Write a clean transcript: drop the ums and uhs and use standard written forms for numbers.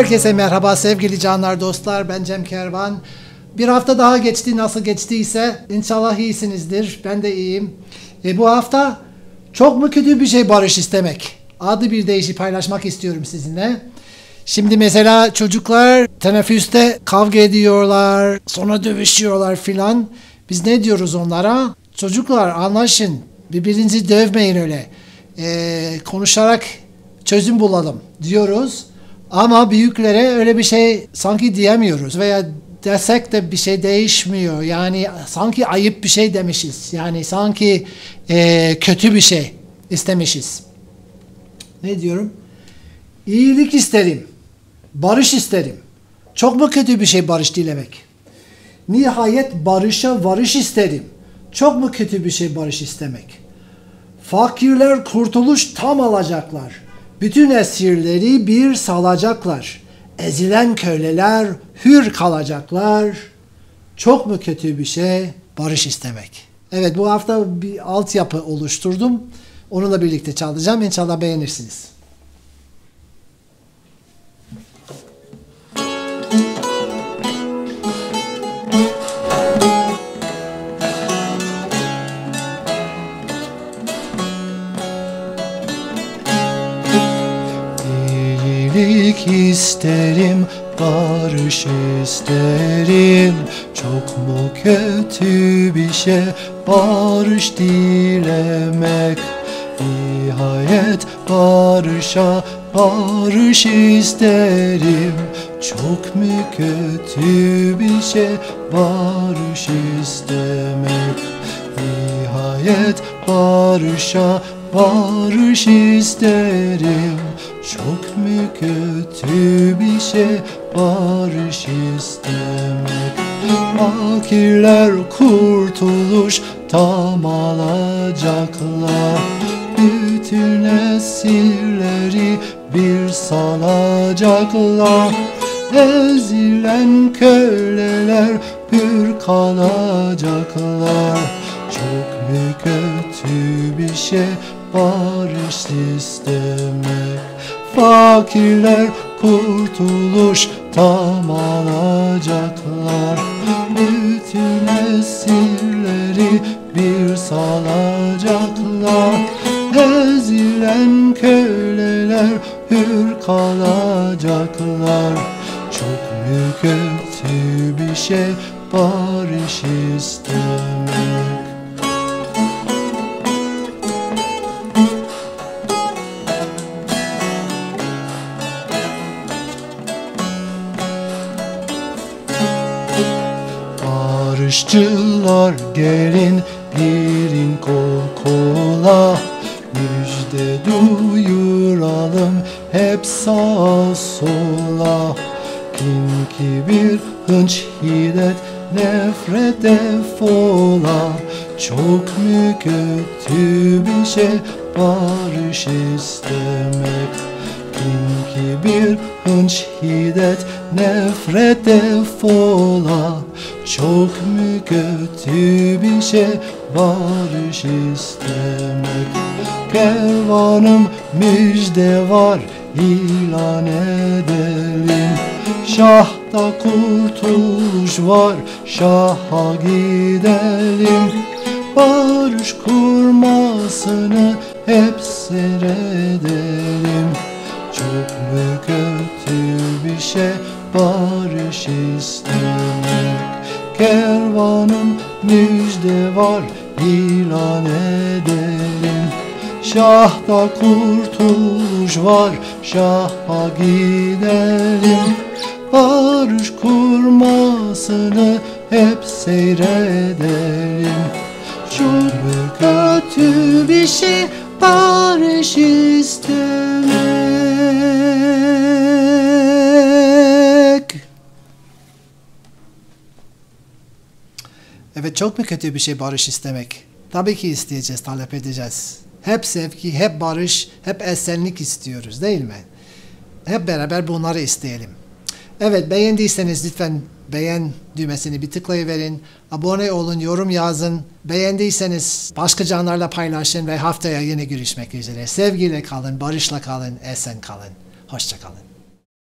Herkese merhaba sevgili canlar, dostlar. Ben Cem Kervan. Bir hafta daha geçti. Nasıl geçtiyse inşallah iyisinizdir. Ben de iyiyim. Bu hafta çok mu kötü bir şey barış istemek adlı bir deyişi paylaşmak istiyorum sizinle. Şimdi mesela çocuklar teneffüste kavga ediyorlar, sonra dövüşüyorlar filan. Biz ne diyoruz onlara? Çocuklar anlaşın, birbirinizi dövmeyin öyle. Konuşarak çözüm bulalım diyoruz. Ama büyüklere öyle bir şey sanki diyemiyoruz veya desek de bir şey değişmiyor. Yani sanki ayıp bir şey demişiz. Yani sanki kötü bir şey istemişiz. Ne diyorum? İyilik isterim. Barış isterim. Çok mu kötü bir şey barış dilemek? Nihayet barışa varış isterim. Çok mu kötü bir şey barış istemek? Fakirler kurtuluş tam alacaklar. Bütün esirleri bir salacaklar. Ezilen köleler hür kalacaklar. Çok mu kötü bir şey barış istemek? Evet, bu hafta bir altyapı oluşturdum. Onunla birlikte çalacağım. İnşallah beğenirsiniz. İyilik isterim, barış isterim. Çok mu kötü bir şey barış dilemek? Nihayet barışa barış isterim. Çok mu kötü bir şey barış istemek? Nihayet barışa barış isterim. Çok mu kötü bir şey barış istemek? Fakirler kurtuluş tam alacaklar. Bütün esirleri bir salacaklar. Ezilen köleler hür kalacaklar. Çok mu kötü bir şey barış istemek? Fakirler kurtuluş tam alacaklar. Bütün esirleri bir salacaklar. Ezilen köleler hür kalacaklar. Çok mu kötü bir şey barış istemek? Barışçılar gelin, girin kol kola. Müjde duyuralım hep sağa sola. Kin, kibir, hınç, hiddet, nefret defola. Çok mu kötü bir şey barış istemek? Kin, kibir, hınç, hiddet, nefret defola. Çok mu kötü bir şey barış istemek? Kervanım müjde var, ilan edelim. Şahta kurtuluş var, şaha gidelim. Barış kurmasını hep seyredelim. Çok mu kötü bir şey barış istemek? Kervanım müjde var, ilan edelim. Şahta kurtuluş var, şaha gidelim. Barış kurmasını hep seyredelim. Çok mu kötü bir şey barış istemek? Evet, çok mu kötü bir şey barış istemek? Tabii ki isteyeceğiz, talep edeceğiz. Hep sevgi, hep barış, hep esenlik istiyoruz, değil mi? Hep beraber bunları isteyelim. Evet, beğendiyseniz lütfen beğen düğmesini bir tıklayıverin. Abone olun, yorum yazın. Beğendiyseniz başka canlarla paylaşın ve haftaya yine görüşmek üzere. Sevgiyle kalın, barışla kalın, esen kalın. Hoşça kalın.